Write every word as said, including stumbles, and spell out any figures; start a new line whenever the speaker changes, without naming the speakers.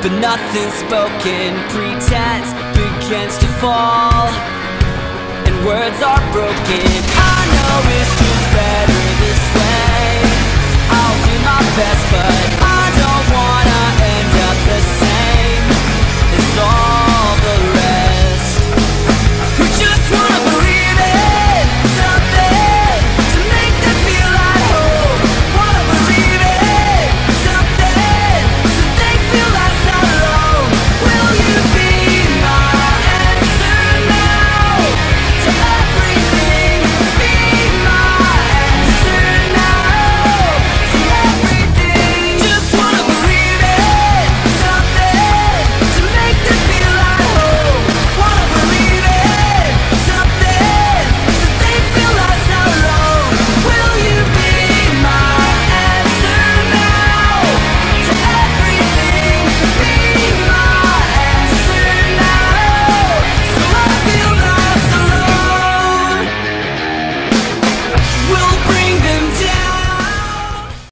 but nothing's spoken. Pretense begins to fall, and words are broken. I know it's just better this way. I'll do my best, but I